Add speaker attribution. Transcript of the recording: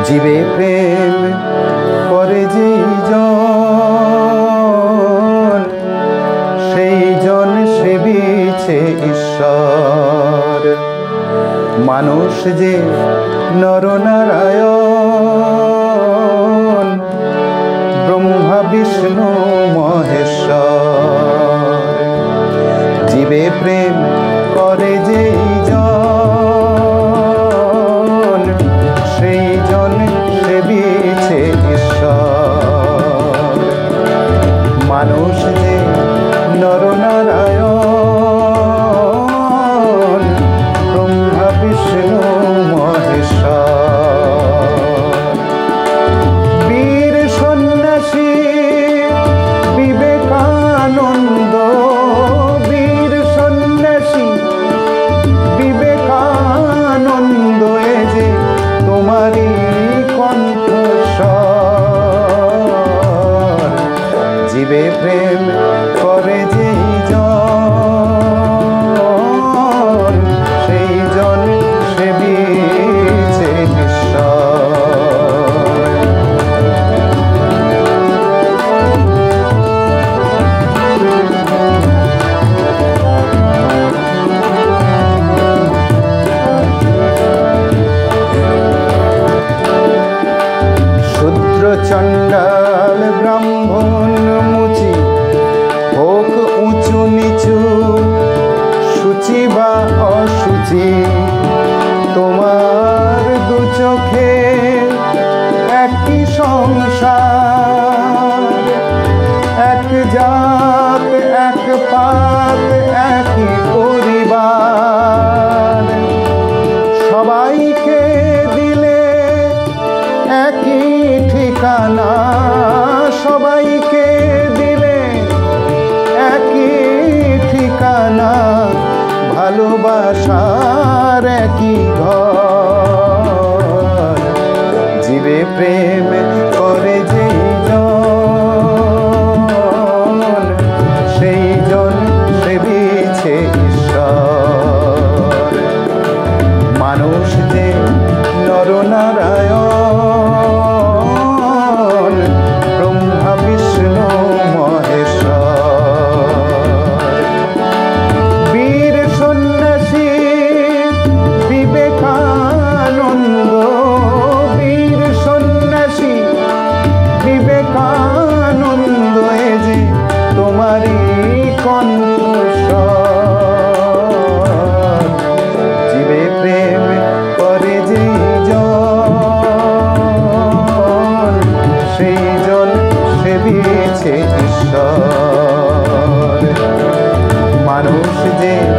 Speaker 1: জীবে প্রেম করে যেই জন সেই জন সেবিছে ঈশ্বর। মানুষ যে নরনারায়ণ, ব্রহ্মা বিষ্ণু মহেশ্বর। জীবে প্রেম করে যেই জন সেই জন সেবিছে ঈশ্বর। মানুষ যে নরনারায়ণ, ব্রহ্মা বিষ্ণু মহেশ্বর। বীর সন্ন্যাসী বিবেকানন্দ, বীর সন্ন্যাসী বিবেকানন্দ, এ যে তোমারই কণ্ঠস্বর। জীবে প্রেম করে যেই জন সেই জন সেবিছে ঈশ্বর। শূদ্র চণ্ডাল ব্রাহ্মণ মুচি, হোক উঁচু নিচু, শুচি বা অশুচি, তোমার দু চোখে একই সংসার। এক জাত এক পাত একই পরিবার, সবাইকে দিলে একই ঠিকানা, সবাইকে দিলে একই ঠিকানা, ভালোবাসার একই ঘর। জীবে প্রেম করে যেই জন সেই জন সেবিছে ঈশ্বর। মানুষ যে নরনারায়ণ, ব্রহ্মা বিষ্ণু মহেশ্বর। বীর সন্ন্যাসী বিবেকানন্দ, বীর সন্ন্যাসী বিবেকানন্দ, এ যে তোমারই কণ্ঠস্বর। জীবে প্রেম করে যেই জন সেই জন সেবিছে ঈশ্বর। মানুষ যে